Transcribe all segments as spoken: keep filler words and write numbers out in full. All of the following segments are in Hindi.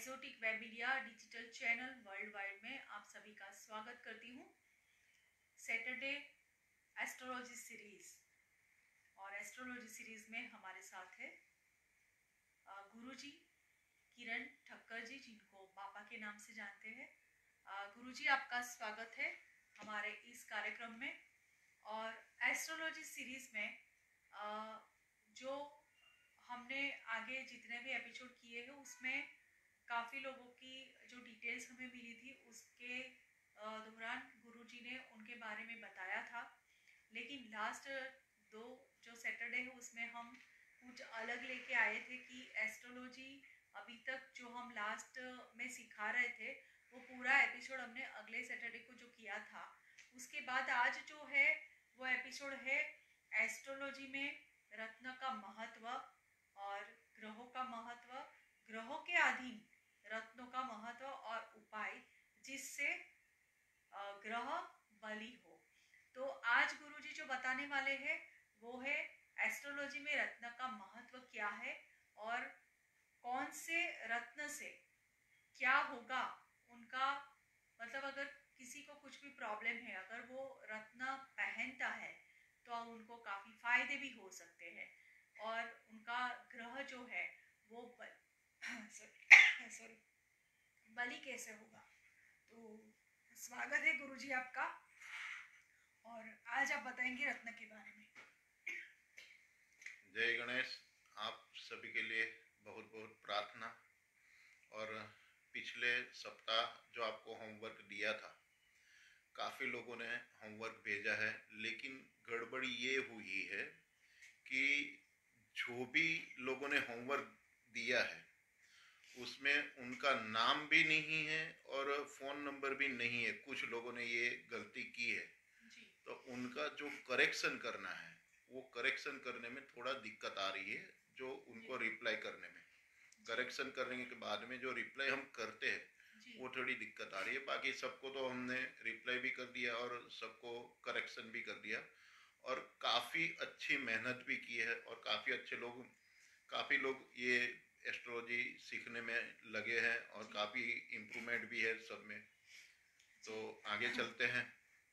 एक्सोटिक वेबिलिया डिजिटल चैनल वर्ल्ड वाइड में आप सभी का स्वागत करती हूँ। सैटरडे एस्ट्रोलॉजी सीरीज और एस्ट्रोलॉजी सीरीज में हमारे साथ है गुरुजी किरण ठक्कर जी, जिनको पापा के नाम से जानते हैं। गुरुजी, आपका स्वागत है हमारे इस कार्यक्रम में। और एस्ट्रोलॉजी सीरीज में जो हमने आगे जितने भी एपिसोड किए हैं उसमें काफ़ी लोगों की जो डिटेल्स हमें मिली थी उसके दौरान गुरुजी ने उनके बारे में बताया था। लेकिन लास्ट दो जो सैटरडे है उसमें हम कुछ अलग लेके आए थे कि एस्ट्रोलॉजी अभी तक जो हम लास्ट में सिखा रहे थे वो पूरा एपिसोड हमने अगले सैटरडे को जो किया था। उसके बाद आज जो है वो एपिसोड है एस्ट्रोलॉजी में रत्न का महत्व और ग्रहों का महत्व, ग्रहों के अधीन रत्नों का महत्व और उपाय जिससे ग्रह बली हो। तो आज गुरुजी जो बताने वाले हैं वो है एस्ट्रोलॉजी में रत्न का महत्व क्या है और कौन से रत्न से क्या होगा उनका, मतलब अगर किसी को कुछ भी प्रॉब्लम है, अगर वो रत्न पहनता है तो उनको काफ़ी फायदे भी हो सकते हैं और उनका ग्रह जो है वो बल सॉरी बलि कैसे होगा। तो स्वागत है गुरुजी आपका, और आज आप बताएंगे रत्न के बारे में। जय गणेश। आप सभी के लिए बहुत बहुत प्रार्थना। और पिछले सप्ताह जो आपको होमवर्क दिया था, काफ़ी लोगों ने होमवर्क भेजा है, लेकिन गड़बड़ी ये हुई है कि जो भी लोगों ने होमवर्क दिया है उसमें उनका नाम भी नहीं है और फ़ोन नंबर भी नहीं है। कुछ लोगों ने ये गलती की है जी। तो उनका जो करेक्शन करना है वो करेक्शन करने में थोड़ा दिक्कत आ रही है, जो उनको रिप्लाई करने में, करेक्शन करने के बाद में जो रिप्लाई हम करते हैं वो थोड़ी दिक्कत आ रही है। बाकी सबको तो हमने रिप्लाई भी कर दिया और सबको करेक्शन भी कर दिया और काफ़ी अच्छी मेहनत भी की है और काफ़ी अच्छे लोग काफ़ी लोग ये एस्ट्रोलॉजी सीखने में लगे हैं और काफ़ी इम्प्रूवमेंट भी है सब में। तो आगे चलते हैं।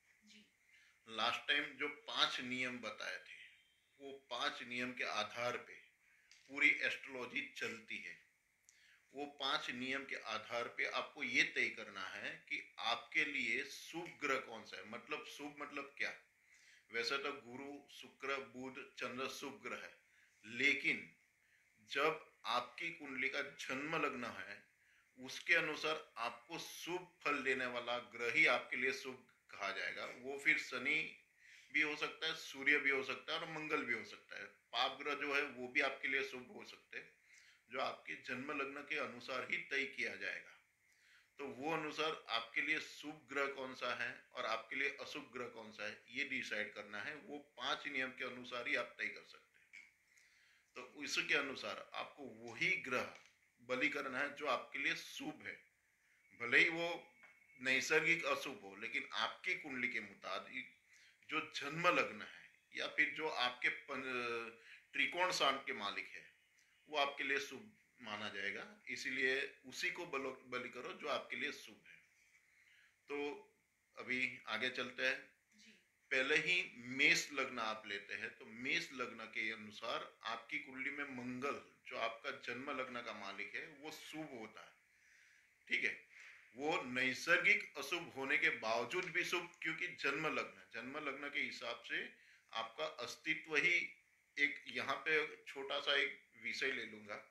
लास्ट टाइम जो पांच नियम बताए थे वो पांच नियम के आधार पे पूरी एस्ट्रोलॉजी चलती है। वो पांच नियम के आधार पे आपको ये तय करना है कि आपके लिए शुभ ग्रह कौन सा है। मतलब शुभ मतलब क्या? वैसे तो गुरु, शुक्र, बुध, चंद्र शुभ ग्रह है, लेकिन जब आपकी कुंडली का जन्म लग्न है उसके अनुसार आपको शुभ फल देने वाला ग्रह ही आपके लिए शुभ कहा जाएगा। वो फिर शनि भी हो सकता है, सूर्य भी हो सकता है और मंगल भी हो सकता है। पाप ग्रह जो है वो भी आपके लिए शुभ हो सकते हैं, जो आपके जन्म लग्न के अनुसार ही तय किया जाएगा। तो वो अनुसार आपके लिए शुभ ग्रह कौन सा है और आपके लिए अशुभ ग्रह कौन सा है ये डिसाइड करना है। वो पांच नियम के अनुसार ही आप तय कर सकते हैं। तो इसके अनुसार आपको वही ग्रह बलि करना है जो आपके लिए शुभ है, भले ही वो नैसर्गिक अशुभ हो, लेकिन आपकी कुंडली के मुताबिक जो जन्म लग्न है या फिर जो आपके त्रिकोण शांत के मालिक है वो आपके लिए शुभ माना जाएगा। इसीलिए उसी को बलि करो जो आपके लिए शुभ है। तो अभी आगे चलते हैं। पहले ही मेष लग्न आप लेते हैं तो मेष लग्न के अनुसार आपकी कुंडली में मंगल जो आपका जन्म लग्न का मालिक है वो शुभ होता है। ठीक है, वो नैसर्गिक अशुभ होने के बावजूद भी शुभ, क्योंकि जन्म लग्न जन्म लग्न के हिसाब से आपका अस्तित्व ही एक, यहाँ पे छोटा सा एक विषय ले लूंगा।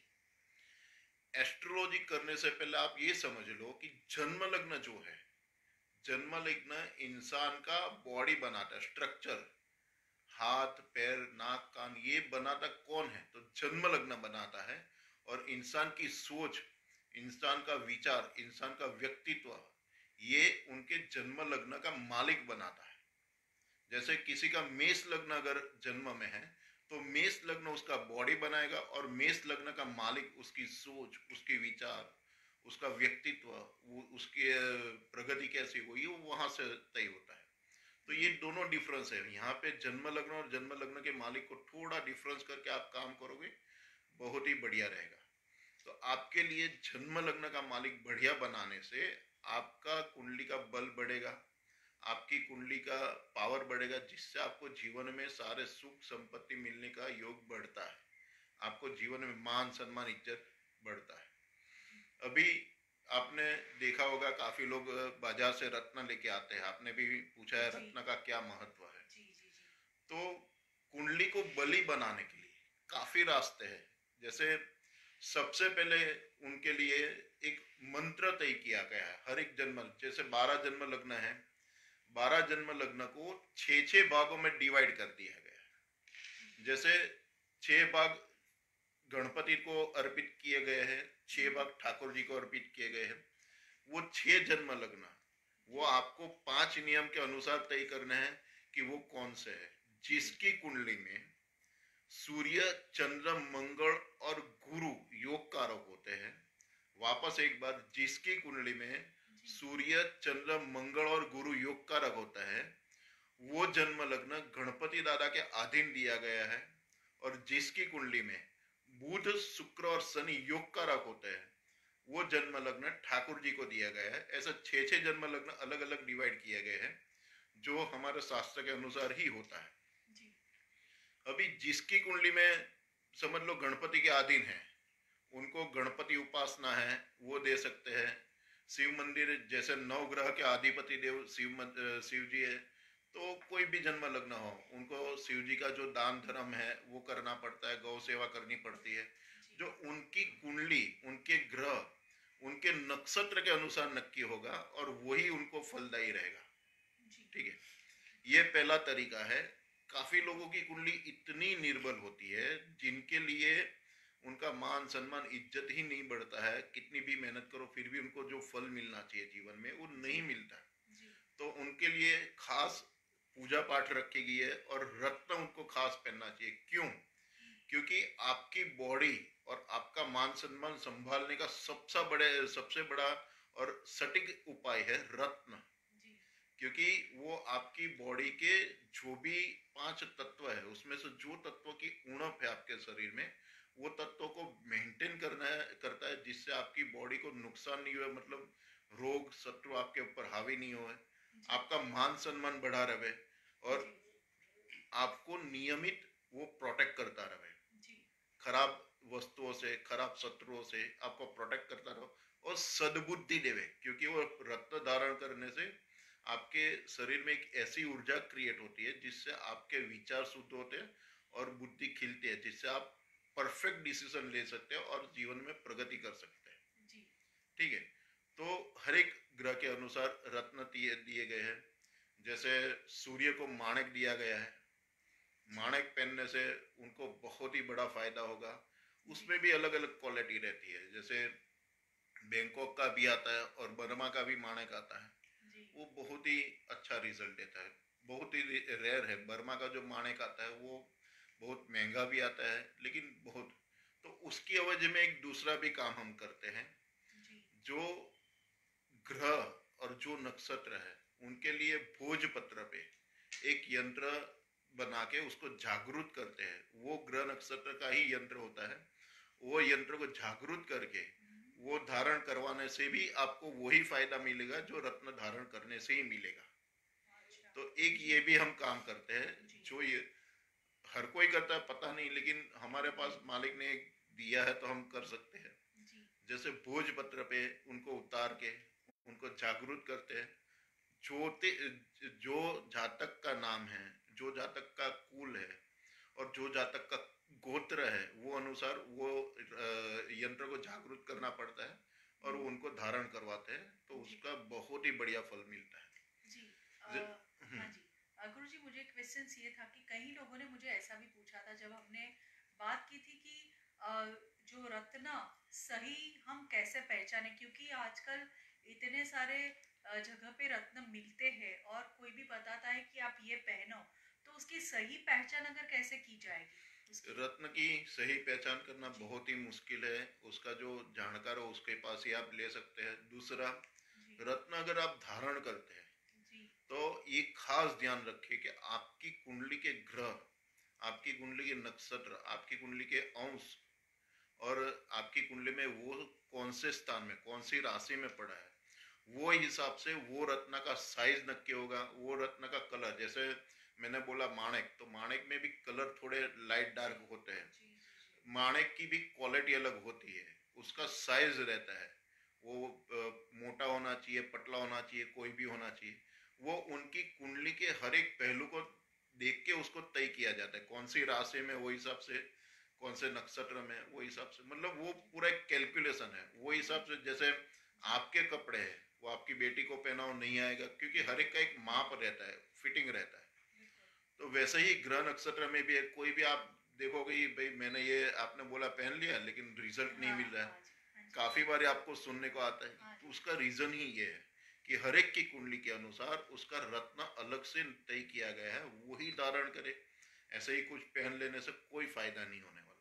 एस्ट्रोलॉजी करने से पहले आप ये समझ लो कि जन्म लग्न जो है, जन्म लग्न इंसान का बॉडी बनाता है, स्ट्रक्चर, हाथ पैर नाक कान ये बनाता कौन है? तो जन्म लग्न बनाता है। और इंसान की सोच, इंसान का विचार, इंसान का व्यक्तित्व ये उनके जन्म लग्न का मालिक बनाता है। जैसे किसी का मेष लग्न अगर जन्म में है तो मेष लग्न उसका बॉडी बनाएगा और मेष लग्न का मालिक उसकी सोच, उसके विचार, उसका व्यक्तित्व, वो उसकी प्रगति कैसी हुई वो वहां से तय होता है। तो ये दोनों डिफरेंस है। यहाँ पे जन्म लग्न और जन्म लग्न के मालिक को थोड़ा डिफरेंस करके आप काम करोगे बहुत ही बढ़िया रहेगा। तो आपके लिए जन्म लग्न का मालिक बढ़िया बनाने से आपका कुंडली का बल बढ़ेगा, आपकी कुंडली का पावर बढ़ेगा, जिससे आपको जीवन में सारे सुख संपत्ति मिलने का योग बढ़ता है, आपको जीवन में मान सम्मान इज्जत बढ़ता है। अभी आपने देखा होगा काफी लोग बाजार से रत्न लेके आते हैं, आपने भी पूछा है रत्न का क्या महत्व है। जी, जी, जी। तो कुंडली को बली बनाने के लिए काफी रास्ते हैं। जैसे सबसे पहले उनके लिए एक मंत्र तय किया गया है। हर एक जन्म, जैसे बारह जन्म लग्न है, बारह जन्म लग्न को छह छह भागों में डिवाइड कर दिया गया है। जैसे छह भाग गणपति को अर्पित किए गए हैं, छह भाग ठाकुर जी को अर्पित किए गए हैं। वो छह जन्म लग्न, वो आपको पांच नियम के अनुसार तय करना है कि वो कौन से है। जिसकी कुंडली में सूर्य, चंद्र, मंगल और गुरु योग कारक होते हैं, वापस एक बार, जिसकी कुंडली में सूर्य, चंद्र, मंगल और गुरु योग कारक होता है, वो जन्म लग्न गणपति दादा के अधीन दिया गया है। और जिसकी कुंडली में बुध, शुक्र और शनि योग कारक होते हैं, वो जन्म लग्न ठाकुर जी को दिया गया है। ऐसा छह छह जन्म लग्न अलग अलग डिवाइड किए गए हैं, जो हमारे शास्त्र के अनुसार ही होता है। जी। अभी जिसकी कुंडली में समझ लो गणपति के अधीन है, उनको गणपति उपासना है, वो दे सकते हैं। शिव मंदिर, जैसे नौ ग्रह के अधिपति देव शिव शिव जी है, तो कोई भी जन्म लग्न हो, उनको शिव जी का जो दान धर्म है वो करना पड़ता है, गौ सेवा करनी पड़ती है। जो उनकी कुंडली, उनके ग्रह, उनके नक्षत्र के अनुसार नक्की होगा और वही उनको फलदायी रहेगा। ठीक है, ये पहला तरीका है। काफी लोगों की कुंडली इतनी निर्बल होती है जिनके लिए उनका मान सम्मान इज्जत ही नहीं बढ़ता है, कितनी भी मेहनत करो फिर भी उनको जो फल मिलना चाहिए जीवन में वो नहीं मिलता। तो उनके लिए खास पूजा पाठ रखी गई है और रत्न उनको खास पहनना चाहिए। क्यों? क्योंकि आपकी बॉडी और आपका मान सम्मान संभालने का सबसे बड़े सबसे बड़ा और सटीक उपाय है रत्न। क्योंकि वो आपकी बॉडी के जो भी पांच तत्व है, उसमें से जो तत्व की उणप है आपके शरीर में, वो तत्वों को मेंटेन करना है करता है, जिससे आपकी बॉडी को नुकसान नहीं हुए, मतलब रोग शत्रु आपके ऊपर हावी नहीं हुए, आपका मान सम्मान बढ़ा रहे और आपको नियमित वो प्रोटेक्ट करता रहे, खराब वस्तुओं से, खराब शत्रुओं से आपको प्रोटेक्ट करता रहो और सद्बुद्धि देवे। क्योंकि वो रत्न धारण करने से आपके शरीर में एक ऐसी ऊर्जा क्रिएट होती है जिससे आपके विचार शुद्ध होते हैं और बुद्धि खिलती है, जिससे आप परफेक्ट डिसीजन ले सकते हैं और जीवन में प्रगति कर सकते हैं। ठीक है, तो हर एक ग्रह के अनुसार रत्न दिए गए हैं। जैसे सूर्य को माणिक दिया गया है, माणिक पहनने से उनको बहुत ही बड़ा फायदा होगा। उसमें भी अलग अलग क्वालिटी रहती है, जैसे बैंकॉक का भी आता है और बर्मा का भी माणिक आता है, वो बहुत ही अच्छा रिजल्ट देता है। बहुत ही रेयर है, बर्मा का जो माणिक आता है वो बहुत महंगा भी आता है, लेकिन बहुत, तो उसकी अवधि में एक दूसरा भी काम हम करते हैं। जो ग्रह और जो नक्षत्र है उनके लिए भोजपत्र पे एक यंत्र बना के उसको जागरूक करते हैं। वो ग्रह नक्षत्र का ही यंत्र होता है, वो यंत्र को जागरूक करके वो धारण करवाने से भी आपको वही फायदा मिलेगा जो रत्न धारण करने से ही मिलेगा। तो एक ये भी हम काम करते हैं, जो ये हर कोई करता है पता नहीं, लेकिन हमारे पास मालिक ने दिया है तो हम कर सकते हैं। जैसे भोजपत्र पे उनको उतार के उनको जागरूक करते हैं। जो जो जातक का नाम है, जो जातक का कुल है और जो जातक का गोत्र है, वो अनुसार वो यंत्र को जागरूक करना पड़ता है और वो उनको धारण करवाते हैं, तो उसका बहुत ही बढ़िया फल मिलता है। जी, आ, हाँ जी गुरुजी, मुझे क्वेश्चन ये था कि कई लोगों ने मुझे ऐसा भी पूछा था जब हमने बात की थी कि आ, जो रत्न सही हम कैसे पहचाने, क्योंकि आजकल इतने सारे जगह पे रत्न मिलते हैं और कोई भी बताता है कि आप ये पहनो, तो उसकी सही पहचान अगर कैसे की जाएगी? रत्न की सही पहचान करना बहुत ही मुश्किल है, उसका जो जानकार हो उसके पास ही आप ले सकते हैं। दूसरा, रत्न अगर आप धारण करते हैं तो ये खास ध्यान रखिए कि आपकी कुंडली के ग्रह, आपकी कुंडली के नक्षत्र, आपकी कुंडली के अंश और आपकी कुंडली में वो कौन से स्थान में, कौन सी राशि में पड़ा है, वो हिसाब से वो रत्न का साइज नक्की होगा, वो रत्न का कलर। जैसे मैंने बोला माणिक, तो माणिक में भी कलर थोड़े लाइट डार्क होते हैं। माणिक की भी क्वालिटी अलग होती है, उसका साइज रहता है, वो मोटा होना चाहिए, पतला होना चाहिए, कोई भी होना चाहिए। वो उनकी कुंडली के हर एक पहलू को देख के उसको तय किया जाता है, कौन सी राशि में, वो हिसाब से, कौन से नक्षत्र में, वो हिसाब से, मतलब वो पूरा एक कैलकुलेशन है। वो हिसाब से जैसे आपके कपड़े हैं, वो आपकी बेटी को पहनाओ नहीं आएगा, क्योंकि हर एक का एक माप रहता है, फिटिंग रहता है। तो वैसे ही ग्रह नक्षत्र में भी है, कोई भी आप देखोगे भाई मैंने ये आपने बोला पहन लिया लेकिन रिजल्ट नहीं मिल रहा है, काफी बार आपको सुनने को आता है। तो उसका रीजन ही ये है कि हर एक की कुंडली के अनुसार उसका रत्न अलग से तय किया गया है, वही धारण करे। ऐसे ही कुछ पहन लेने से कोई फायदा नहीं होने वाला।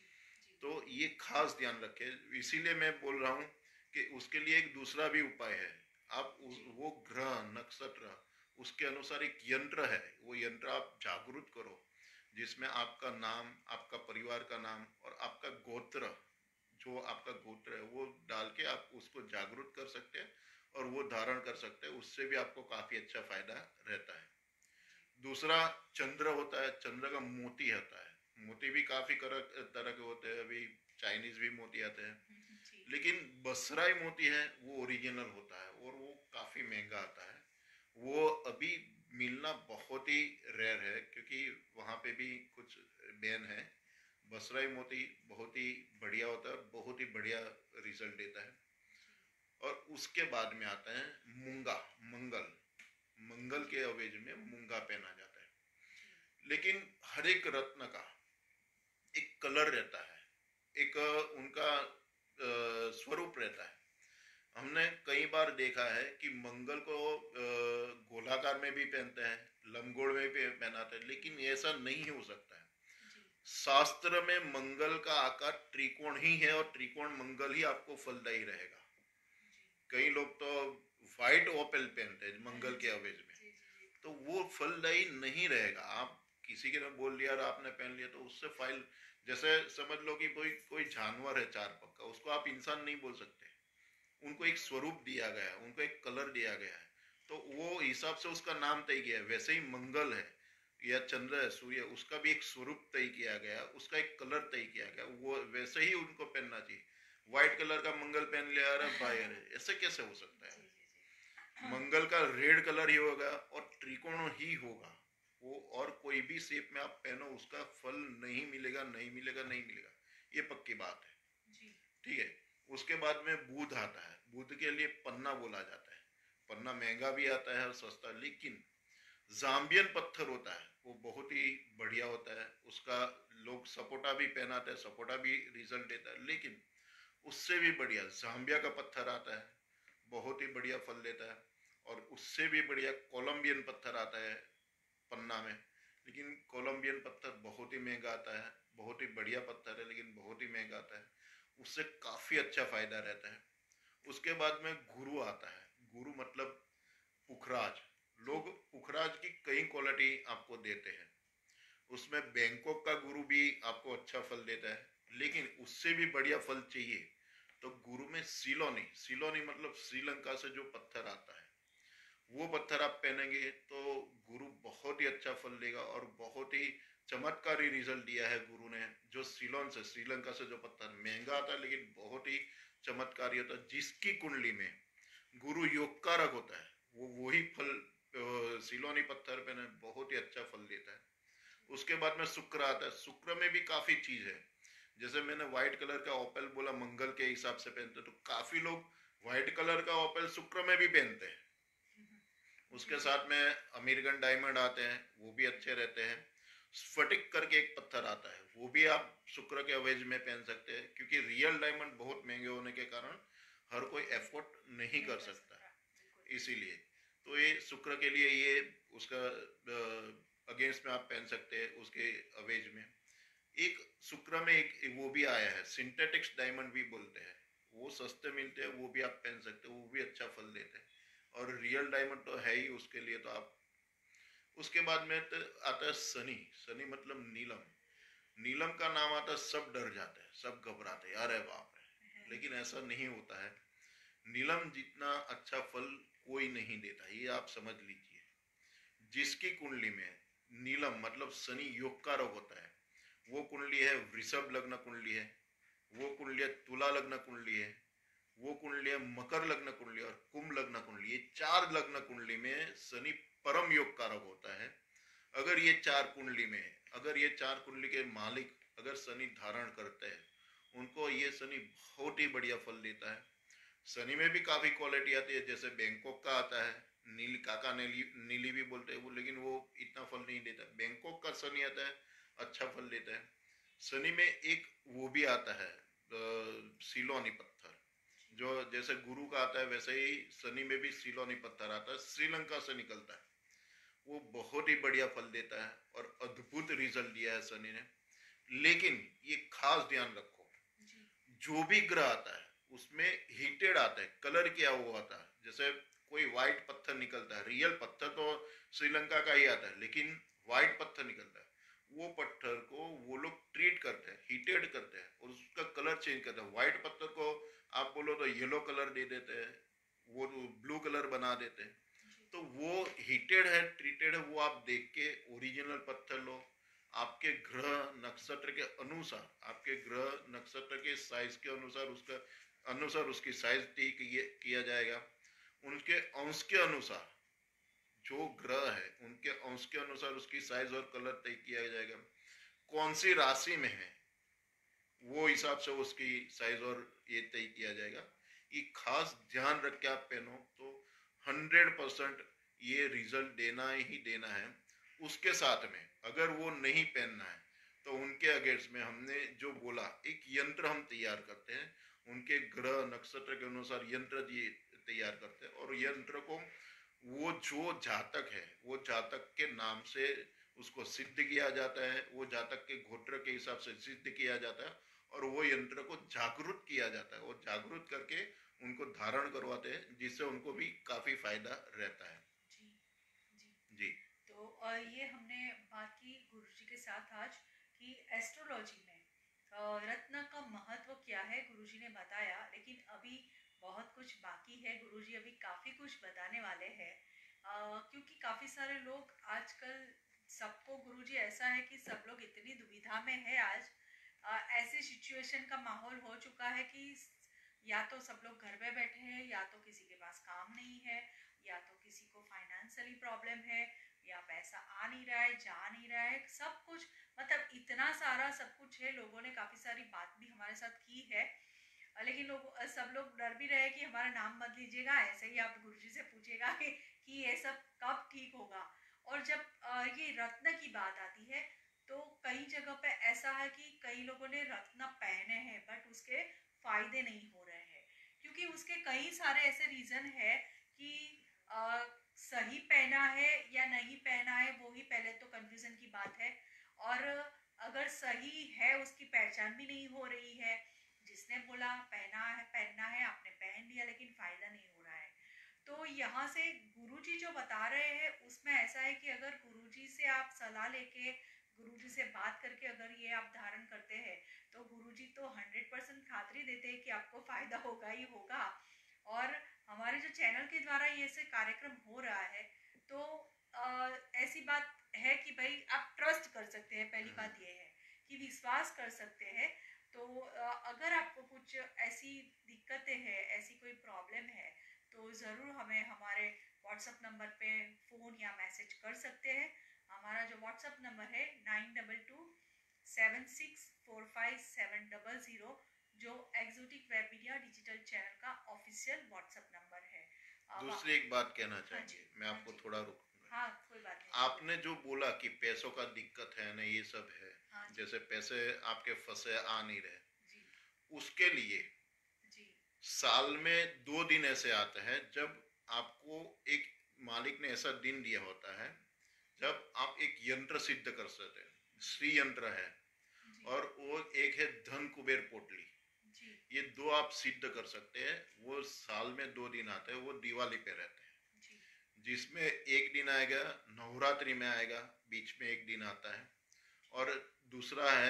तो ये खास ध्यान रखे, इसीलिए मैं बोल रहा हूँ कि उसके लिए एक दूसरा भी उपाय है। आप वो ग्रह नक्षत्र उसके अनुसार एक यंत्र है, वो यंत्र आप जागृत करो, जिसमें आपका नाम, आपका परिवार का नाम और आपका गोत्र, जो आपका गोत्र है वो डाल के आप उसको जागृत कर सकते हैं और वो धारण कर सकते हैं। उससे भी आपको काफी अच्छा फायदा रहता है। दूसरा चंद्र होता है, चंद्र का मोती होता है। मोती भी काफी तरह के होते हैं, अभी चाइनीज भी मोती आते हैं, लेकिन बसराई मोती है वो ओरिजिनल होता है और वो काफी महंगा आता है। वो अभी मिलना बहुत ही रेयर है, क्योंकि वहाँ पे भी कुछ बैन है। बसराई मोती बहुत ही बढ़िया होता है, बहुत ही बढ़िया रिजल्ट देता है। और उसके बाद में आता है मूंगा, मंगल। मंगल के अवेज में मूंगा पहना जाता है। लेकिन हर एक रत्न का एक कलर रहता है, एक उनका स्वरूप रहता है। हमने कई बार देखा है कि मंगल को गोलाकार में भी पहनते हैं, लंबगोल में भी पहनाते हैं, लेकिन ऐसा नहीं हो सकता है। शास्त्र में मंगल का आकार त्रिकोण ही है और त्रिकोण मंगल ही आपको फलदायी रहेगा। कई लोग तो व्हाइट ओपेल पहनते हैं मंगल के अवेज में, तो वो फलदायी नहीं रहेगा। आप किसी के ने बोल दिया और आपने पहन लिया तो उससे फाइल, जैसे समझ लो कि कोई कोई जानवर है चार पग का, उसको आप इंसान नहीं बोल सकते। उनको एक स्वरूप दिया गया है, उनको एक कलर दिया गया है, तो वो हिसाब से उसका नाम तय किया है। वैसे ही मंगल है या चंद्र है, सूर्य, उसका भी एक स्वरूप तय किया गया, उसका एक कलर तय किया गया, वो वैसे ही उनको पहनना चाहिए। व्हाइट कलर का मंगल पहन लिया, अरे भाई अरे ऐसे कैसे हो सकता है? मंगल का रेड कलर ही होगा और त्रिकोण ही होगा वो, और कोई भी शेप में आप पहनो उसका फल नहीं मिलेगा, नहीं मिलेगा, नहीं मिलेगा, ये पक्की बात है। ठीक है। उसके बाद में बुध आता है। बुध के लिए पन्ना बोला जाता है। पन्ना महंगा भी आता है और सस्ता, लेकिन जाम्बियन पत्थर होता है वो बहुत ही बढ़िया होता है। उसका लोग सपोटा भी पहनाते हैं, सपोटा भी रिजल्ट देता है, लेकिन उससे भी बढ़िया जाम्बिया का पत्थर आता है, बहुत ही बढ़िया फल देता है। और उससे भी बढ़िया कोलंबियन पत्थर आता है पन्ना में, लेकिन कोलंबियन पत्थर बहुत ही महंगा आता है। बहुत ही बढ़िया पत्थर है लेकिन बहुत ही महंगा आता है, उससे काफी अच्छा फायदा रहता है। उसके बाद में गुरु आता है। गुरु मतलब पुखराज। लोग पुखराज की कई क्वालिटी आपको देते हैं, उसमें बैंकॉक का गुरु भी आपको अच्छा फल देता है, लेकिन उससे भी बढ़िया फल चाहिए तो गुरु में सिलोनी, सिलोनी मतलब श्रीलंका से जो पत्थर आता है वो पत्थर आप पहनेंगे तो गुरु बहुत ही अच्छा फल देगा और बहुत ही चमत्कारी रिजल्ट दिया है गुरु ने। जो सिलोन से, श्रीलंका से जो पत्थर महंगा आता है लेकिन बहुत ही चमत्कारी होता है, जिसकी कुंडली में गुरु योग कारक होता है, वो वही फल सिलोनी पत्थर पे बहुत ही अच्छा फल देता है। उसके बाद में शुक्र आता है। शुक्र में भी काफी चीज है, जैसे मैंने व्हाइट कलर का ओपेल बोला मंगल के हिसाब से पहनते, तो काफी लोग व्हाइट कलर का ओपेल शुक्र में भी पहनते हैं। उसके साथ में अमेरिकन डायमंड आते हैं, वो भी अच्छे रहते हैं। स्फटिक करके एक पत्थर आता है, वो भी आप शुक्र के अवेज में पहन सकते हैं, क्योंकि रियल डायमंड बहुत महंगे होने के कारण हर कोई एफोर्ड नहीं कर सकता, इसीलिए तो ये शुक्र के लिए ये उसका अगेंस्ट में आप पहन सकते हैं। उसके अवेज में एक शुक्र में एक वो भी आया है, सिंथेटिक्स डायमंड भी बोलते हैं, वो सस्ते मिलते हैं, वो भी आप पहन सकते हैं, वो भी अच्छा फल देते हैं। और रियल डायमंड तो है ही उसके लिए, तो आप उसके बाद में तो आता है शनि। शनि मतलब नीलम। नीलम का नाम आता है, सब डर जाते हैं, सब घबराते हैं, अरे बाप रे। लेकिन ऐसा नहीं होता है। नीलम जितना अच्छा फल कोई नहीं देता, ये आप समझ लीजिए। जिसकी कुंडली में नीलम मतलब शनि योग कारक होता है, वो कुंडली है वृषभ लग्न कुंडली है, वो कुंडली है तुला लग्न कुंडली है, वो कुंडली है मकर लग्न कुंडली और कुंभ लग्न कुंडली। ये चार लग्न कुंडली में शनि परम योग कारक होता है। अगर ये चार कुंडली में अगर ये चार कुंडली के मालिक अगर शनि धारण करते हैं, उनको ये शनि बहुत ही बढ़िया फल देता है। शनि में भी काफी क्वालिटी आती है, जैसे बैंकॉक का आता है, नील काका नीली नीली भी बोलते हैं वो, लेकिन वो इतना फल नहीं देता। बैंकॉक का शनि आता है, अच्छा फल देता है। शनि में एक वो भी आता है सिलोनी पत्थर, जो जैसे गुरु का आता है वैसे ही शनि में भी सिलोनी पत्थर आता है, श्रीलंका से निकलता है। वो बहुत ही बढ़िया फल देता है और अद्भुत रिजल्ट दिया है शनि ने। लेकिन ये खास ध्यान रखो, जो भी ग्रह आता है उसमें हीटेड आता है, कलर किया हुआ आता है। जैसे कोई व्हाइट पत्थर निकलता है, रियल पत्थर तो श्रीलंका का ही आता है, लेकिन व्हाइट पत्थर निकलता है, वो पत्थर को वो लोग ट्रीट करते हैं, हीटेड करते हैं और उसका कलर चेंज करते हैं। व्हाइट पत्थर को आप बोलो तो येलो कलर दे देते हैं, वो ब्लू कलर बना देते हैं। तो वो हीटेड है, ट्रीटेड है, वो आप देख के ओरिजिनल पत्थर लो। आपके ग्रह नक्षत्र के अनुसार, आपके ग्रह नक्षत्र के साइज के अनुसार उसका अनुसार उसकी साइज तय किया जाएगा। उनके अंश के अनुसार जो ग्रह है उनके अंश के अनुसार उसकी साइज और कलर तय किया जाएगा। कौन सी राशि में है वो हिसाब से उसकी साइज और ये तय किया जाएगा। ये खास ध्यान रख के आप पहनो तो हंड्रेड परसेंट ये रिजल्ट देना ही देना है। उसके साथ में अगर वो नहीं पहनना है तो उनके अगेंस्ट में हमने जो बोला, एक यंत्र हम तैयार करते हैं, उनके ग्रह नक्षत्र के अनुसार यंत्र तैयार करते हैं और यंत्र को वो जो जातक है वो जातक के नाम से उसको सिद्ध किया जाता है, वो जातक के गोत्र के हिसाब से सिद्ध किया जाता है और वो यंत्र को जागरूक किया जाता है और जागरूक करके उनको धारण करवाते हैं, जिससे उनको भी काफी फायदा रहता है। जी जी जी। तो और ये हमने बात की गुरुजी के साथ आज कि एस्ट्रोलॉजी में रत्न का महत्व क्या है, गुरुजी ने बताया। लेकिन अभी बहुत कुछ बाकी है, गुरुजी अभी काफ़ी कुछ बताने वाले हैं, क्योंकि काफ़ी सारे लोग आजकल, सबको गुरुजी ऐसा है कि सब लोग इतनी दुविधा में है आज। आ, ऐसे सिचुएशन का माहौल हो चुका है कि या तो सब लोग घर में बैठे हैं, या तो किसी के पास काम नहीं है, या तो किसी को फाइनेंशियली प्रॉब्लम है, या पैसा आ नहीं रहा है, जा नहीं रहा है, सब कुछ मतलब इतना सारा सब कुछ है। लोगों ने काफ़ी सारी बात भी हमारे साथ की है, लेकिन लोग सब लोग डर भी रहे कि हमारा नाम मत लीजिएगा, ऐसे ही आप गुरुजी से पूछिएगा कि, कि ये सब कब ठीक होगा। और जब ये रत्न की बात आती है तो कई जगह पे ऐसा है कि कई लोगों ने रत्न पहने हैं बट उसके फायदे नहीं हो रहे हैं, क्योंकि उसके कई सारे ऐसे रीज़न है कि आ, सही पहना है या नहीं पहना है, वो ही पहले तो कंफ्यूजन की बात है। और अगर सही है उसकी पहचान भी नहीं हो रही है। जिसने बोला पहना है पहनना है, आपने पहन लिया, लेकिन फायदा नहीं हो रहा है। तो यहाँ से गुरुजी जो बता रहे हैं उसमें ऐसा है कि अगर गुरुजी से आप सलाह लेके, गुरुजी से बात करके अगर ये आप धारण करते हैं तो गुरुजी तो हंड्रेड परसेंट खातरी देते हैं कि आपको फायदा होगा ही होगा। और हमारे जो चैनल के द्वारा ये से कार्यक्रम हो रहा है तो आ, ऐसी बात है कि भाई आप ट्रस्ट कर सकते हैं। पहली बात ये है कि विश्वास कर सकते हैं। तो अगर आपको कुछ ऐसी दिक्कतें हैं, ऐसी कोई प्रॉब्लम है, तो ज़रूर हमें हमारे व्हाट्सएप नंबर पे फ़ोन या मैसेज कर सकते हैं। हमारा जो व्हाट्सएप नंबर है nine double two seven six four five seven double zero, जो exotic web media digital channel का ऑफिशियल व्हाट्सएप नंबर है। दूसरी एक बात कहना चाहूँगी, हाँ मैं आपको हाँ थोड़ा रुकूंगा। हाँ, कोई बात नहीं। आपने जो बोला कि पैसों का दिक्कत है ना, ये सब है, हाँ, जैसे पैसे आपके फंसे आ नहीं रहे, जी उसके लिए जी साल में दो दिन ऐसे आते हैं जब आपको एक मालिक ने ऐसा दिन दिया होता है जब आप एक यंत्र सिद्ध कर सकते हैं। श्री यंत्र है और वो एक है धन कुबेर पोटली। ये दो आप सिद्ध कर सकते हैं। वो साल में दो दिन आते हैं, वो दिवाली पे रहते हैं, जिसमें एक दिन आएगा नवरात्रि में आएगा, बीच में एक दिन आता है, और दूसरा है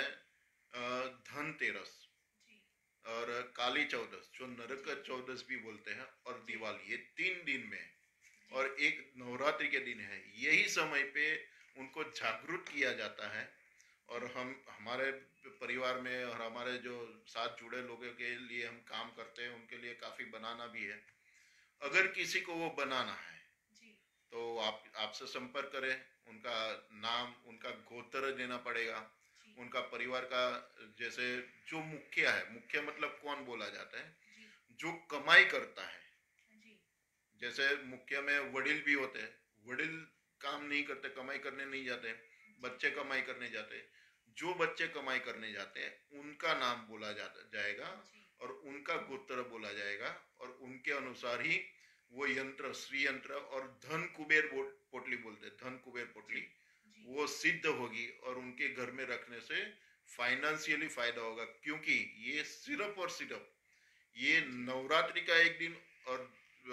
अ, धनतेरस जी और काली चौदस, जो नरक जी चौदस भी बोलते हैं, और जी दिवाली, ये तीन दिन में, जी और एक नवरात्रि के दिन है। यही समय पे उनको जागरूक किया जाता है। और जी हम हमारे परिवार में और हमारे जो साथ जुड़े लोगों के लिए हम काम करते हैं, उनके लिए काफ़ी बनाना भी है। अगर जी किसी को वो बनाना है जी तो आप आपसे संपर्क करें। उनका नाम, उनका गोत्र देना पड़ेगा, जी उनका परिवार का, जैसे जो मुखिया है, मुखिया मतलब कौन बोला जाता है, जी जो कमाई करता है। जी जैसे मुखिया में वडील भी होते हैं, वडील काम नहीं करते, कमाई करने नहीं जाते, जी बच्चे कमाई करने जाते हैं। जो बच्चे कमाई करने जाते हैं उनका नाम बोला जाता जाएगा, जी और उनका गोत्र बोला जाएगा, और उनके अनुसार ही वो यंत्र, श्री यंत्र और धन कुबेर पोटली बोलते हैं, धन कुबेर जी पोटली, जी वो सिद्ध होगी, और उनके घर में रखने से फाइनेंशियली फायदा होगा। क्योंकि ये सिर्फ और सिर्फ ये जी नवरात्रि का एक दिन और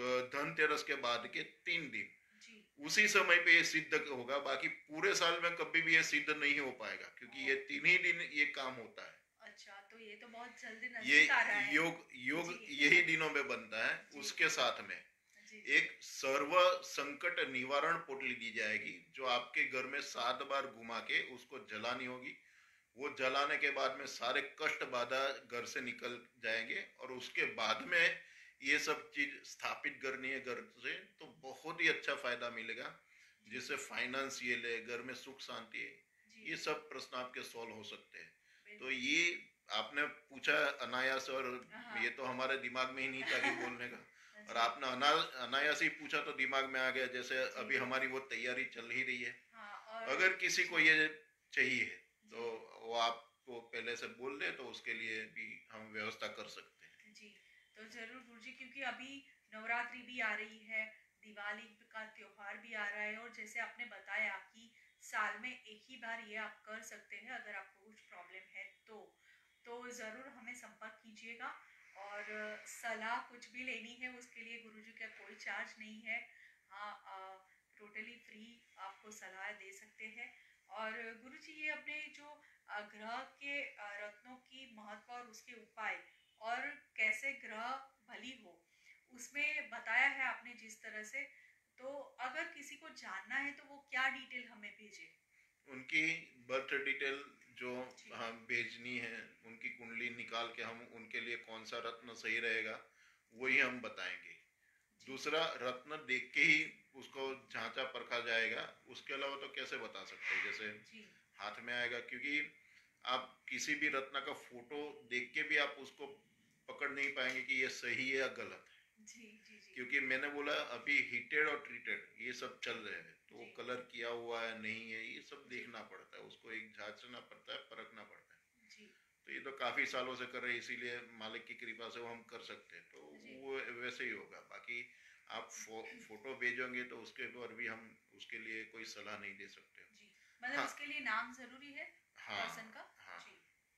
धनतेरस के बाद के तीन दिन, जी उसी समय पे ये सिद्ध होगा। बाकी पूरे साल में कभी भी ये सिद्ध नहीं हो पाएगा, क्योंकि ओ ये तीन ही दिन ये काम होता है। अच्छा, तो ये तो बहुत जल्दी ये नजदीक आ रहा है। योग योग जी यही दिनों में बनता है। जी उसके साथ में जी एक सर्व संकट निवारण पोटली दी जाएगी, जो आपके घर में सात बार घुमा के उसको जलानी होगी। वो जलाने के बाद में सारे कष्ट बाधा घर से निकल जाएंगे, और उसके बाद में ये सब चीज स्थापित करनी है घर से, तो बहुत ही अच्छा फायदा मिलेगा, जी जिससे फाइनेंशियल है, घर में सुख शांति है, जी ये सब प्रश्न आपके सॉल्व हो सकते हैं। तो बिल्कुल। ये आपने पूछा अनायास, और हाँ ये तो हमारे दिमाग में ही नहीं था कि बोलने का, और जी आपने अना अनायास ही पूछा तो दिमाग में आ गया। जैसे जी अभी हमारी वो तैयारी चल ही रही है। हाँ और अगर किसी को जी ये चाहिए जी तो वो आपको पहले से बोल दे, तो उसके लिए भी हम व्यवस्था कर सकते हैं। जी तो जरूर गुरुजी, क्योंकि अभी नवरात्रि भी आ रही है, दिवाली का त्योहार भी आ रहा है, और जैसे आपने बताया कि साल में एक ही बार ये आप कर सकते हैं, अगर आपको कुछ प्रॉब्लम है तो तो ज़रूर हमें संपर्क कीजिएगा। और सलाह कुछ भी लेनी है उसके लिए गुरुजी का कोई चार्ज नहीं है। हाँ, टोटली फ्री आपको सलाह दे सकते हैं। और गुरुजी, ये अपने जो अ, ग्रह के अ, रत्नों की महत्व और उसके उपाय, और कैसे ग्रह भली हो, उसमें बताया है आपने जिस तरह से। तो अगर किसी को जानना है तो वो क्या डिटेल हमें भेजे? उनकी बर्थ डिटेल जो जी हम भेजनी है, उनकी कुंडली निकाल के हम उनके लिए कौन सा रत्न सही रहेगा वही जी हम बताएंगे। जी दूसरा, रत्न देख के ही उसको जांचा परखा जाएगा, उसके अलावा तो कैसे बता सकते हैं। जैसे जी हाथ में आएगा, क्योंकि आप किसी भी रत्न का फोटो देख के भी आप उसको पकड़ नहीं पाएंगे कि ये सही है या गलत है। जी जी जी क्योंकि मैंने बोला अभी हीटेड और ट्रीटेड ये सब चल रहे हैं, तो वो जी कलर किया हुआ है नहीं है, ये सब जी देखना पड़ता है, उसको एक जांचना पड़ता है, परखना पड़ता है। जी तो ये तो काफी सालों से कर रहे हैं, इसीलिए मालिक की कृपा से वो हम कर सकते हैं, तो जी वो वैसे ही होगा। बाकी आप फो, फोटो भेजोगे तो उसके ऊपर भी हम उसके लिए कोई सलाह नहीं दे सकते। जी मतलब हाँ, उसके लिए नाम जरूरी है हाँ, पर्सन का? हाँ। जी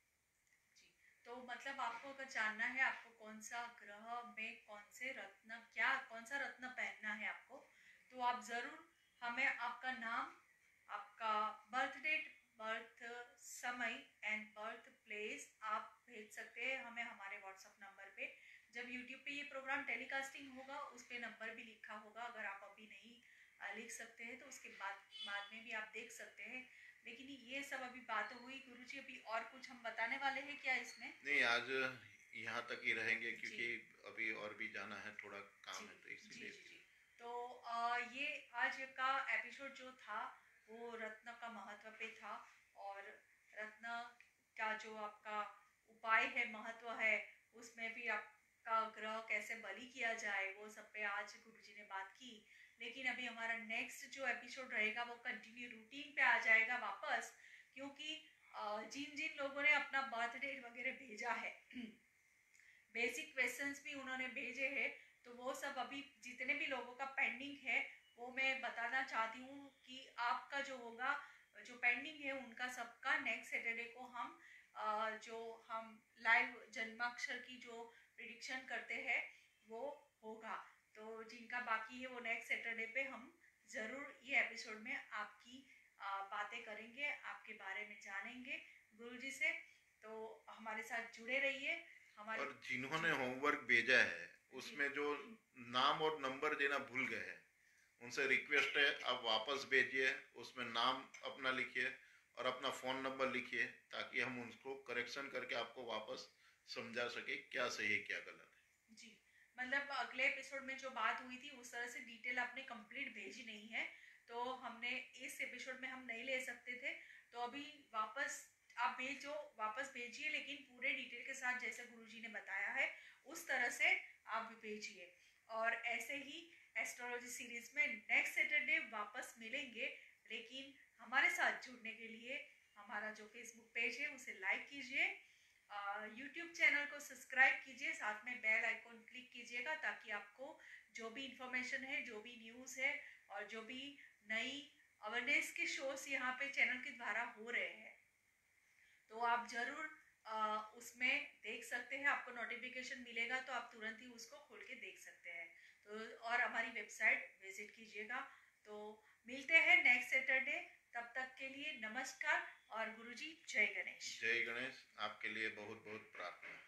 जी तो मतलब आपको अगर जानना है आपको कौन सा ग्रह में कौन से रत्न, क्या कौन सा रत्न पहनना है आपको, तो आप जरूर हमें आपका नाम, आपका बर्थ डेट, बर्थ समय एंड बर्थ प्लेस आप भेज सकते हैं हमें हमारे व्हाट्सएप नंबर पे। जब यूट्यूब पे ये प्रोग्राम टेलीकास्टिंग होगा उस पे नंबर भी लिखा होगा, अगर आप अभी नहीं अ, लिख सकते हैं तो उसके बाद बाद में भी आप देख सकते हैं। लेकिन ये सब अभी बात हुई गुरुजी, अभी और कुछ हम बताने वाले हैं क्या इसमें? नहीं, आज यहाँ तक ही रहेंगे, जी क्योंकि अभी और भी जाना है, थोड़ा जी काम है, तो जी इसीलिए जी भी। जी तो अ, ये आज का एपिसोड जो था वो रत्न का महत्व पे था, और रत्न का जो आपका उपाय है, महत्व है, उसमें भी आपका ग्रह कैसे बलि किया जाए वो सब पे आज गुरुजी ने बात की। लेकिन अभी हमारा नेक्स्ट जो एपिसोड रहेगा वो कंटिन्यू रूटीन पे आ जाएगा वापस, क्योंकि अ, जिन जिन लोगों ने अपना बर्थ डेट वगैरह भेजा है बेसिक क्वेश्चंस भी उन्होंने भेजे हैं, तो वो सब अभी जितने भी लोगों का पेंडिंग है वो मैं बताना चाहती हूँ कि आपका जो होगा, जो पेंडिंग है उनका सबका नेक्स्ट सैटरडे को हम अ, जो हम लाइव जन्माक्षर की जो प्रिडिक्शन करते हैं वो होगा। तो जिनका बाकी है वो नेक्स्ट सैटरडे पे हम ज़रूर ये एपिसोड में आपकी अ, बातें करेंगे, आपके बारे में जानेंगे। गुरुजी से। तो हमारे साथ जुड़े रहिए। हमारे और जिन्होंने होमवर्क भेजा है उसमें जो नाम और नंबर देना भूल गए हैं उनसे रिक्वेस्ट है आप वापस भेजिए, उसमें नाम अपना लिखिए और अपना फ़ोन नंबर लिखिए ताकि हम उसको करेक्शन करके आपको वापस समझा सके क्या सही है क्या गलत है। जी, मतलब अगले एपिसोड में जो बात हुई थी उस तरह से डिटेल आपने कंप्लीट भेजी नहीं है, तो हमने इस एपिसोड में हम नहीं ले सकते थे। तो अभी वापस आप भेजो, वापस भेजिए, लेकिन पूरे डिटेल के साथ जैसे गुरुजी ने बताया है उस तरह से आप भेजिए। और ऐसे ही एस्ट्रोलॉजी सीरीज में नेक्स्ट सैटरडे वापस मिलेंगे, लेकिन हमारे साथ जुड़ने के लिए हमारा जो फेसबुक पेज है उसे लाइक कीजिए, यूट्यूब चैनल को सब्सक्राइब कीजिए, साथ में बेल आइकॉन क्लिक कीजिएगा ताकि आपको जो भी इंफॉर्मेशन है, जो भी न्यूज़ है और जो भी नई अवेयरनेस के शोज यहाँ पे चैनल के द्वारा हो रहे हैं तो आप ज़रूर उसमें देख सकते हैं। आपको नोटिफिकेशन मिलेगा तो आप तुरंत ही उसको खोल के देख सकते हैं। तो और हमारी वेबसाइट विजिट कीजिएगा। तो मिलते हैं नेक्स्ट सैटरडे, तब तक के लिए नमस्कार और गुरुजी जय गणेश। जय गणेश। आपके लिए बहुत बहुत प्रार्थना।